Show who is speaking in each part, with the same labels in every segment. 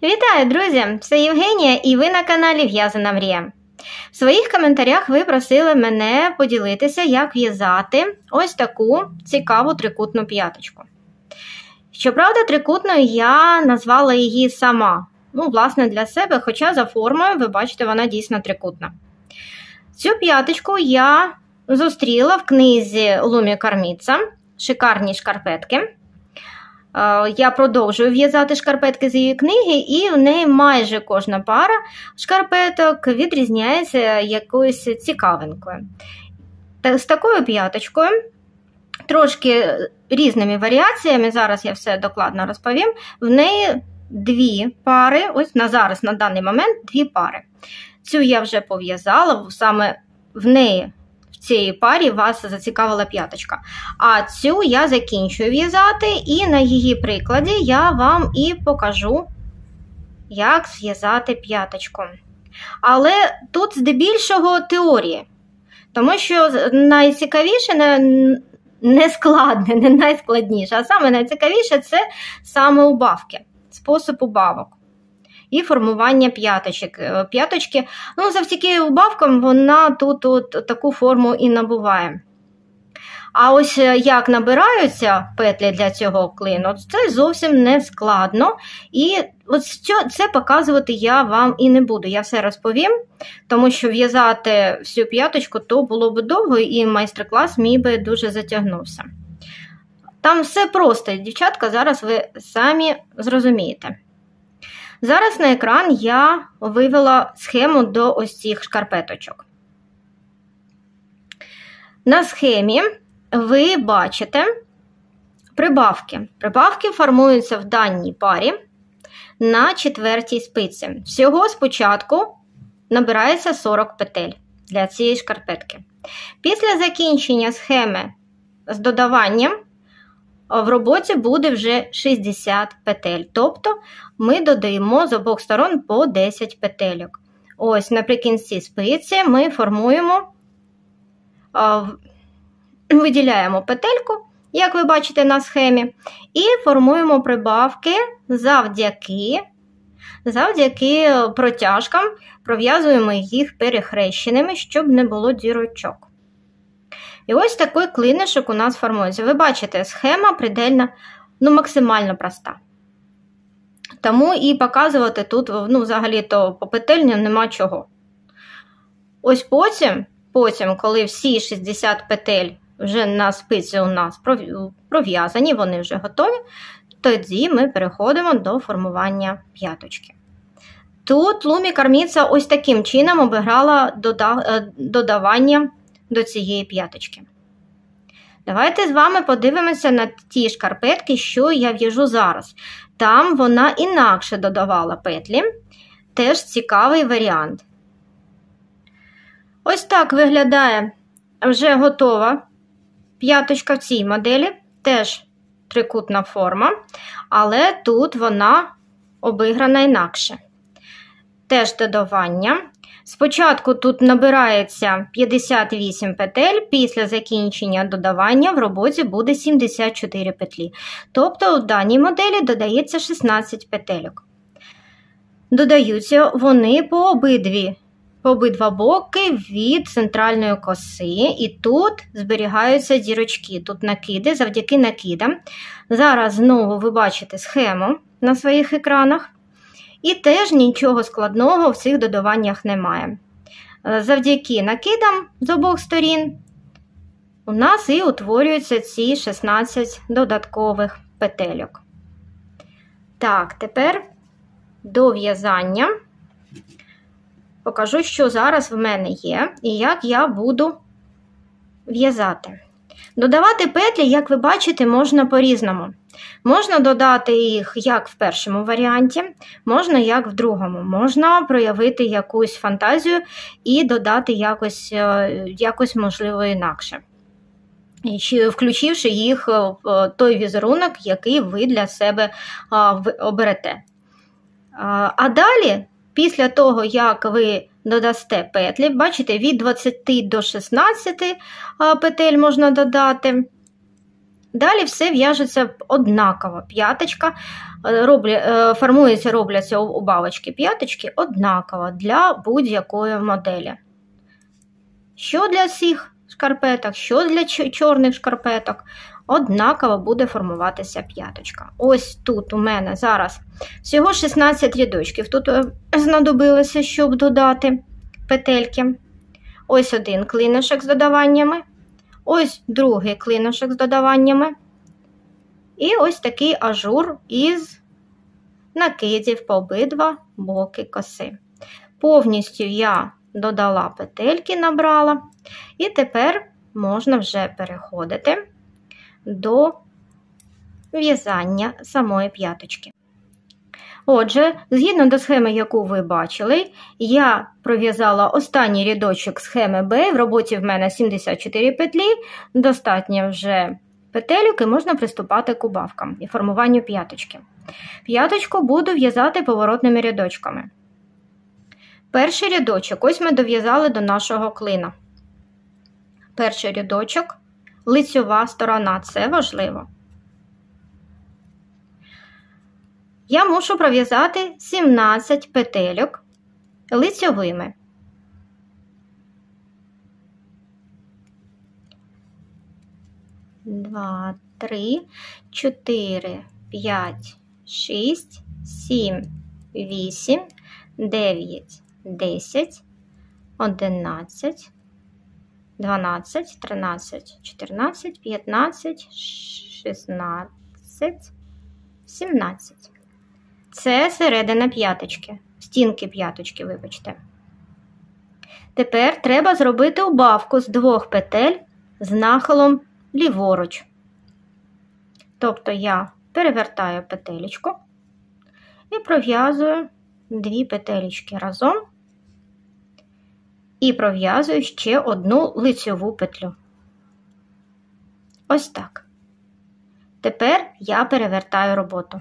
Speaker 1: Вітаю, друзі! Це Євгенія і ви на каналі В'язана Мрія. В своїх коментарях ви просили мене поділитися, як в'язати ось таку цікаву трикутну п'яточку. Щоправда, трикутною я назвала її сама, власне, для себе, хоча за формою, ви бачите, вона дійсно трикутна. Цю п'яточку я зустріла в книзі Лумі Карміца «Шикарні шкарпетки». Я продовжую в'язати шкарпетки з її книги, і в неї майже кожна пара шкарпеток відрізняється якоюсь цікавинкою. З такою п'яточкою, трошки різними варіаціями, зараз я все докладно розповім, в неї дві пари, ось на даний момент дві пари. Цю я вже пов'язала, саме в неї, в цій парі вас зацікавила п'яточка. А цю я закінчую в'язати, і на її прикладі я вам і покажу, як зв'язати п'яточку. Але тут здебільшого теорії, тому що найцікавіше, не складне, не найскладніше, а саме найцікавіше – це саме убавки, спосіб убавок і формування п'яточки. Завдяки убавкам вона тут таку форму і набуває. А ось як набираються петлі для цього клину, це зовсім не складно. І це показувати я вам і не буду. Я все розповім, тому що в'язати всю п'яточку то було б довго, і майстер-клас мій би дуже затягнувся. Там все просто, дівчатка, зараз ви самі зрозумієте. Зараз на екран я вивела схему до ось цих шкарпеточок. На схемі ви бачите прибавки. Прибавки формуються в даній парі на 4-й спиці. Всього спочатку набирається 40 петель для цієї шкарпетки. Після закінчення схеми з додаванням в роботі буде вже 60 петель. Тобто ми додаємо з обох сторон по 10 петельок. Ось наприкінці спиці ми формуємо, виділяємо петельку, як ви бачите на схемі, і формуємо прибавки завдяки протяжкам, пров'язуємо їх перехрещеними, щоб не було дірочок. І ось такий клинишок у нас формується. Ви бачите, схема предельно, максимально проста. Тому і показувати тут, взагалі-то по петельням нема чого. Ось потім, коли всі 60 петель вже на спиці у нас пров'язані, вони вже готові, тоді ми переходимо до формування п'яточки. Тут Лумі Карміца ось таким чином обіграла додавання до цієї п'яточки. Давайте з вами подивимося на ті шкарпетки, що я в'яжу зараз. Там вона інакше додавала петлі. Теж цікавий варіант. Ось так виглядає вже готова п'яточка в цій моделі. Теж трикутна форма, але тут вона обіграна інакше. Теж додавання. Спочатку тут набирається 58 петель, після закінчення додавання в роботі буде 74 петлі. Тобто в даній моделі додається 16 петельок. Додаються вони по обидва боки від центральної коси, і тут зберігаються дірочки, тут накиди, завдяки накидам. Зараз знову ви бачите схему на своїх екранах. І теж нічого складного в цих додаваннях немає. Завдяки накидам з обох сторін у нас і утворюються ці 16 додаткових петельок. Так, тепер до в'язання покажу, що зараз в мене є і як я буду в'язати. Додавати петлі, як ви бачите, можна по-різному. Можна додати їх як в першому варіанті, можна як в другому. Можна проявити якусь фантазію і додати якось можливо інакше, включивши їх в той візерунок, який ви для себе оберете. А далі, після того, як ви додасте петлі, бачите, від 20 до 16 петель можна додати. Далі все в'яжеться однаково. П'яточка, робляться убавочки п'яточки однаково для будь-якої моделі. Що для цих шкарпеток, що для чорних шкарпеток, однаково буде формуватися п'яточка. Ось тут у мене зараз всього 16 рядочків. Тут знадобилося, щоб додати петельки. Ось один клиночок з додаваннями, ось другий клиночок з додаваннями. І ось такий ажур із накидів по обидва боки коси. Повністю я додала петельки, набрала. І тепер можна вже переходити до в'язання самої п'яточки. Отже, згідно до схеми, яку ви бачили, я пров'язала останній рядочок схеми Б. В роботі в мене 74 петлі, достатньо вже петелюк і можна приступати к убавкам і формуванню п'яточки. П'яточку буду в'язати поворотними рядочками. Перший рядочок, ось ми дов'язали до нашого клина. Перший рядочок, лицьова сторона, це важливо. Я мушу пров'язати 17 петельок лицьовими. Два, 3, 4, 5, 6, 7, 8, 9, 10, 11, 12, 13, 14, 15, 16, 17. Це середина п'яточки, стінки п'яточки, вибачте. Тепер треба зробити убавку з 2 петель з нахилом ліворуч. Тобто я перевертаю петелечку і пров'язую 2 петелечки разом і пров'язую ще одну лицьову петлю. Ось так. Тепер я перевертаю роботу.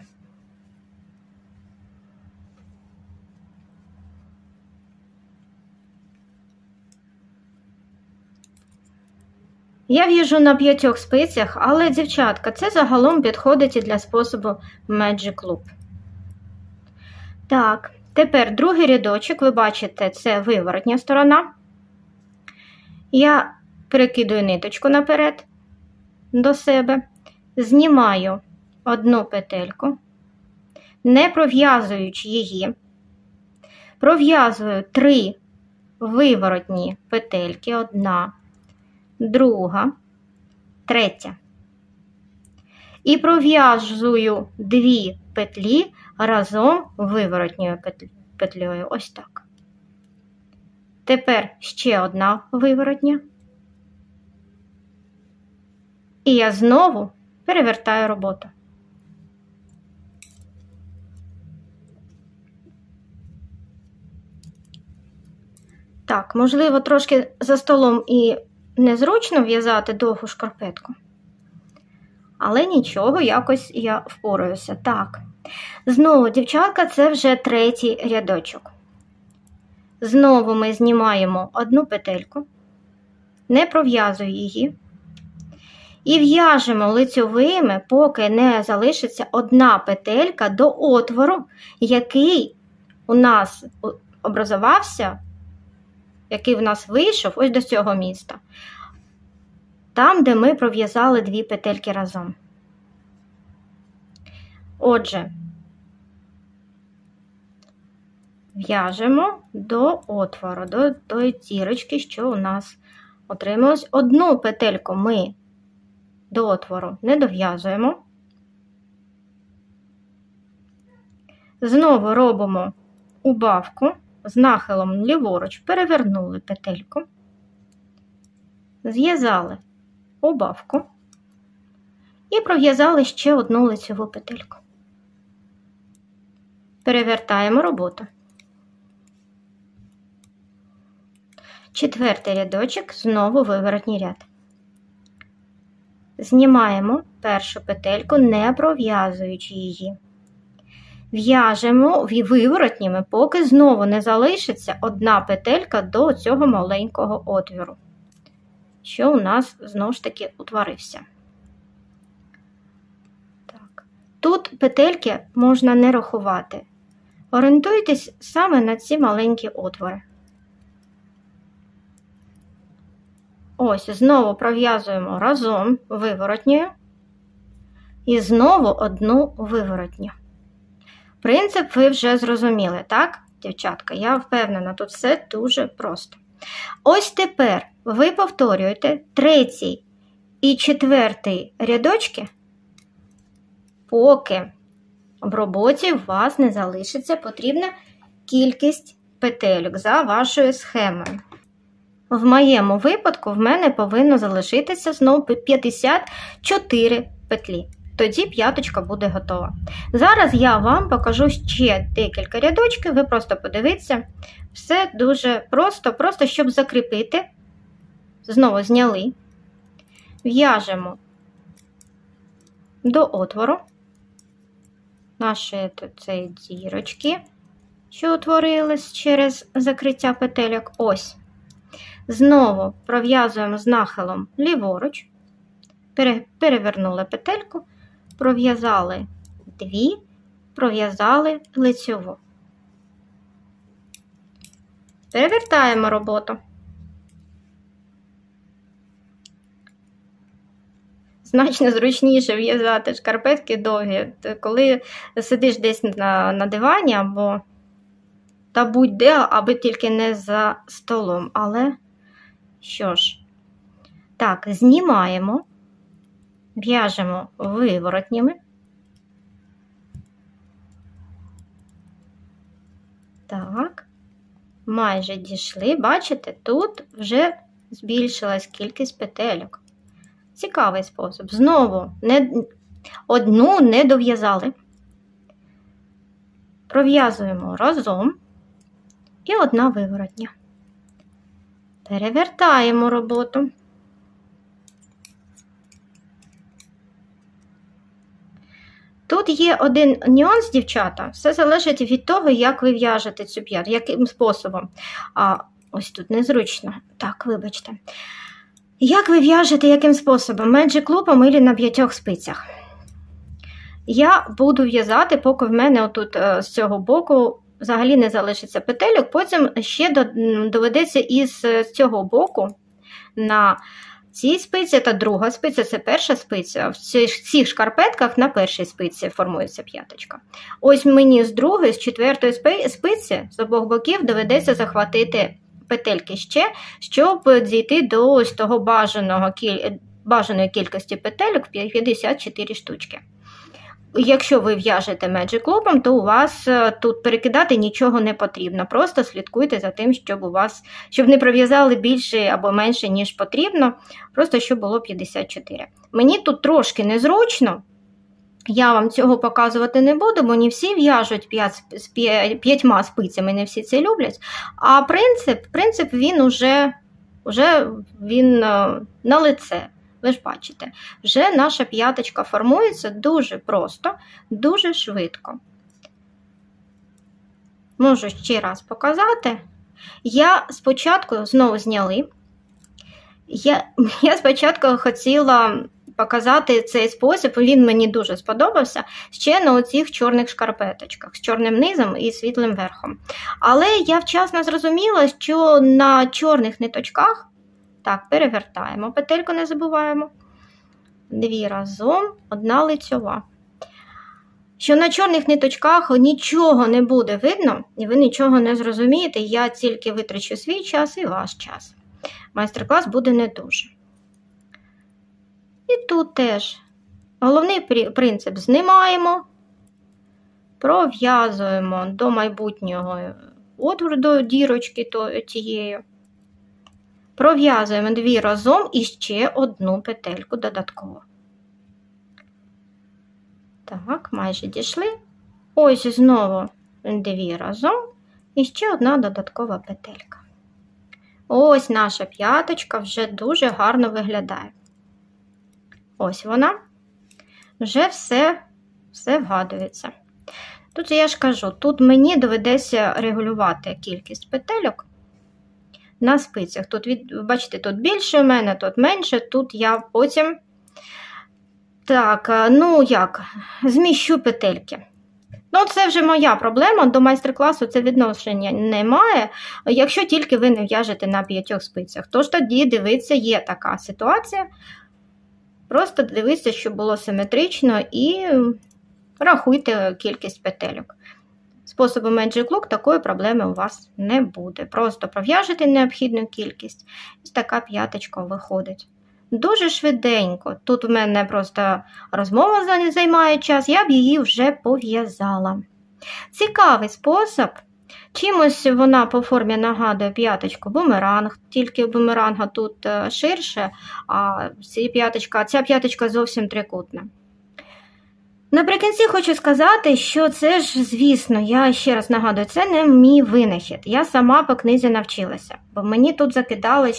Speaker 1: Я в'яжу на 5 спицях, але, дівчатка, це загалом підходить і для способу Magic Loop. Так, тепер другий рядочок, ви бачите, це виворотня сторона. Я перекидую ниточку наперед до себе, знімаю одну петельку, не пров'язуючи її, пров'язую 3 виворотні петельки, одна, друга, третя. І пров'язую 2 петлі разом виворотньою петлею. Ось так. Тепер ще одна виворотня. І я знову перевертаю роботу. Так, можливо, трошки за столом і незручно в'язати довгу шкарпетку. Але нічого, якось я впораюся. Так, знову, дівчатка, це вже 3-й рядочок. Знову ми знімаємо одну петельку, не пров'язую її. І в'яжемо лицьовими, поки не залишиться одна петелька до отвору, який у нас образувався, який в нас вийшов ось до цього місця. Там, де ми пров'язали 2 петельки разом. Отже, в'яжемо до отвору, до тої дірочки, що у нас отрималось. Одну петельку ми до отвору не дов'язуємо. Знову робимо убавку з нахилом ліворуч, перевернули петельку, зв'язали убавку і пров'язали ще одну лицьову петельку. Перевертаємо роботу. 4-й рядочок, знову виворотній ряд. Знімаємо першу петельку, не пров'язуючи її. В'яжемо виворотніми, поки знову не залишиться одна петелька до цього маленького отвору, що у нас знову ж таки утворився. тут петельки можна не рахувати. Орієнтуйтесь саме на ці маленькі отвори. Ось, знову пров'язуємо разом виворотньою і знову одну виворотню. Принцип ви вже зрозуміли, так, дівчатка? Я впевнена, тут все дуже просто. Ось тепер ви повторюєте 3-й і 4-й рядочки, поки в роботі у вас не залишиться потрібна кількість петельок за вашою схемою. В моєму випадку в мене повинно залишитися знову 54 петлі. Тоді п'яточка буде готова. Зараз я вам покажу ще декілька рядочків, ви просто подивіться. Все дуже просто, щоб закріпити. Знову зняли. В'яжемо до отвору наші цієї дірочки, що утворились через закриття петельок. Ось. Знову пров'язуємо з нахилом ліворуч, перевернули петельку, пров'язали 2, пров'язали лицьову. Перевертаємо роботу. Значно зручніше в'язати шкарпетки довгі, коли сидиш десь на дивані або та будь-де, аби тільки не за столом. Але, що ж, так, знімаємо, в'яжемо виворотніми. Так, майже дійшли. Бачите, тут вже збільшилась кількість петельок. Цікавий спосіб. Знову одну не дов'язали. Пров'язуємо разом і одна виворотня. Перевертаємо роботу. Тут є один нюанс, дівчата. Все залежить від того, як ви в'яжете цю п'яту, яким способом. Ось тут незручно. Так, вибачте. Як ви в'яжете, яким способом? Magic Loop'ом або на 5 спицях. Я буду в'язати, поки в мене отут з цього боку взагалі не залишиться петельок. Потім ще доведеться із цього боку на цій спиці та друга спиця, це перша спиця. В цих шкарпетках на першій спиці формується п'яточка. Ось мені з другої, з 4-ї спиці з обох боків доведеться захватити петельки ще, щоб дійти до ось того бажаної кількості петельок 54 штучки. Якщо ви в'яжете Magic Loop'ом, то у вас тут перекидати нічого не потрібно. Просто слідкуйте за тим, щоб не пров'язали більше або менше, ніж потрібно. Просто щоб було 54. Мені тут трошки незручно. Я вам цього показувати не буду, бо не всі в'яжуть 5 спицями, не всі це люблять. А принцип він уже він на лице. Ви ж бачите, вже наша п'яточка формується дуже просто, дуже швидко. Можу ще раз показати. Я спочатку, знову зняли, я спочатку хотіла показати цей спосіб, він мені дуже сподобався, ще на оцих чорних шкарпеточках, з чорним низом і світлим верхом. Але я вчасно зрозуміла, що на чорних ниточках, так, перевертаємо, петельку не забуваємо, 2 разом, 1 лицьова. Що на чорних ниточках нічого не буде видно, і ви нічого не зрозумієте, я тільки витрачу свій час і ваш час. Майстер-клас буде не дуже. І тут теж головний принцип: знімаємо, пров'язуємо до майбутнього отвору, до дірочки тієї. Пров'язуємо 2 разом і ще 1 петельку додатково. Так, майже дійшли. Ось знову 2 разом і ще 1 додаткова петелька. Ось наша п'яточка вже дуже гарно виглядає. Ось вона. Вже все вгадується. Тут я ж кажу, тут мені доведеться регулювати кількість петельок на спицях. Тут, бачите, тут більше у мене, тут менше, тут я потім Так, ну як, зміщу петельки. Ну, це вже моя проблема, до майстер-класу це відношення немає, якщо тільки ви не в'яжете на 5 спицях. Тож тоді, дивіться, є така ситуація. Просто дивіться, щоб було симетрично і рахуйте кількість петельок. Способом Magic Look такої проблеми у вас не буде. Просто пров'яжете необхідну кількість, і така п'яточка виходить. Дуже швиденько. Тут в мене просто розмова займає час, я б її вже пов'язала. Цікавий спосіб. Чимось вона по формі нагадує п'яточку бумеранг, тільки у бумеранга тут ширше, а ця п'яточка зовсім трикутна. Наприкінці хочу сказати, що це ж, звісно, я ще раз нагадую, це не мій винахід. Я сама по книзі навчилася, бо мені тут закидали,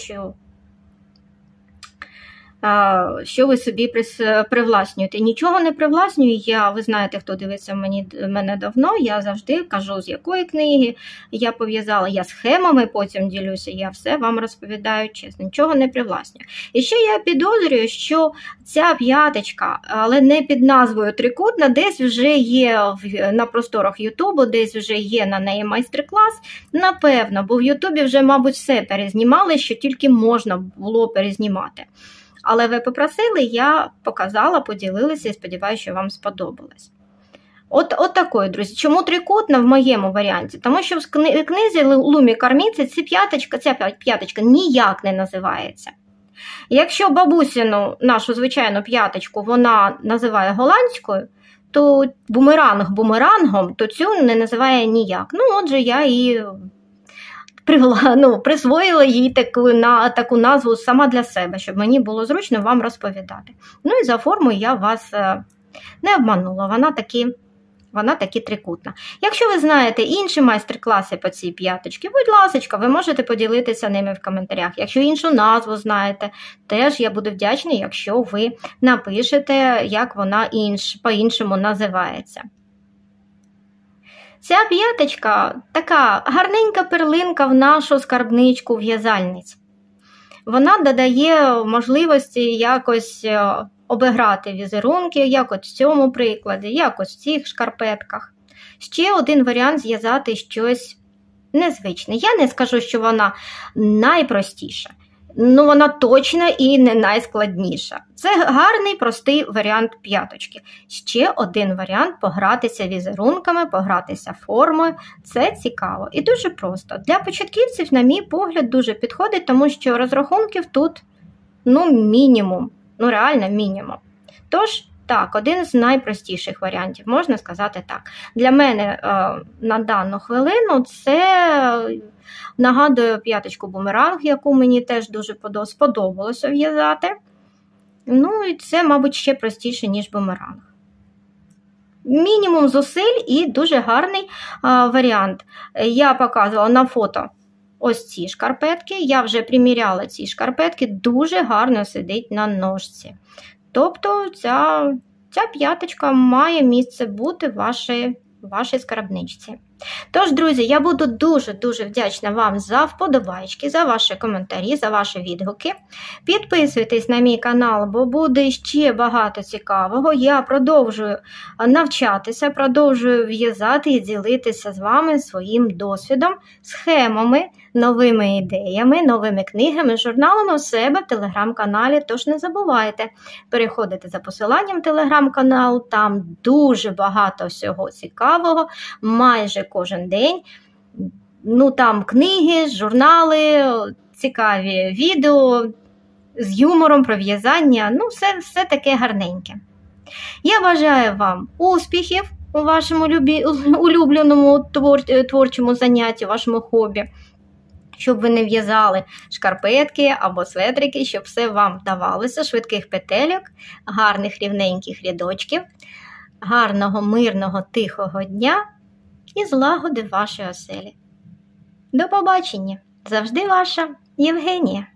Speaker 1: що ви собі привласнюєте. Нічого не привласнюю я, ви знаєте, хто дивиться мене давно, я завжди кажу, з якої книги я пов'язала, я схемами потім ділюся, я все вам розповідаю чесно, нічого не привласнюю. І ще я підозрюю, що ця п'яточка, але не під назвою трикутна, десь вже є на просторах Ютубу, десь вже є на неї майстер-клас, напевно, бо в Ютубі вже, мабуть, все перезнімали, що тільки можна було перезнімати. Але ви попросили, я показала, поділилася і сподіваюся, що вам сподобалось. От такої, друзі. Чому трикутна в моєму варіанті? Тому що в книзі Лумі Корміці ця п'яточка ніяк не називається. Якщо бабусину, нашу звичайну п'яточку, вона називає голландською, то бумеранг бумерангом, то цю не називає ніяк. Ну, отже, я і присвоїла їй таку назву сама для себе, щоб мені було зручно вам розповідати. Ну і за формою я вас не обманула, вона таки трикутна. Якщо ви знаєте інші майстер-класи по цій п'яточці, будь ласка, ви можете поділитися ними в коментарях. Якщо іншу назву знаєте, теж я буду вдячна, якщо ви напишете, як вона по-іншому називається. Ця п'яточка така гарненька перлинка в нашу скарбничку в'язальниць. Вона додає можливості якось обіграти візерунки, як от в цьому прикладі, як ось в цих шкарпетках. Ще один варіант зв'язати щось незвичне. Я не скажу, що вона найпростіша. Ну, вона точно і не найскладніша. Це гарний, простий варіант п'яточки. Ще один варіант – погратися візерунками, погратися формою. Це цікаво і дуже просто. Для початківців, на мій погляд, дуже підходить, тому що розрахунків тут, мінімум. Реально мінімум. Тож, так, один з найпростіших варіантів, можна сказати так. Для мене на дану хвилину це нагадує п'яточку бумеранг, яку мені теж дуже сподобалося в'язати. Ну і це, мабуть, ще простіше, ніж бумеранг. Мінімум зусиль і дуже гарний варіант. Я показувала на фото ось ці шкарпетки, я вже приміряла ці шкарпетки, дуже гарно сидить на ножці. Тобто ця п'яточка має місце бути в вашій скарбничці. Тож, друзі, я буду дуже-дуже вдячна вам за вподобайки, за ваші коментарі, за ваші відгуки. Підписуйтесь на мій канал, бо буде ще багато цікавого. Я продовжую навчатися, продовжую в'язати і ділитися з вами своїм досвідом, схемами, новими ідеями, новими книгами, журналами у себе в телеграм-каналі. Тож не забувайте переходити за посиланням телеграм-канал, там дуже багато всього цікавого, майже кожен день. Там книги, журнали, цікаві відео з юмором про в'язання, все таке гарненьке. Я бажаю вам успіхів у вашому улюбленому творчому занятті, вашому хобі, щоб ви не в'язали шкарпетки або светрики, щоб все вам вдавалося, швидких петельок, гарних рівненьких рядочків, гарного, мирного, тихого дня і злагоди в вашій оселі. До побачення! Завжди ваша Євгенія.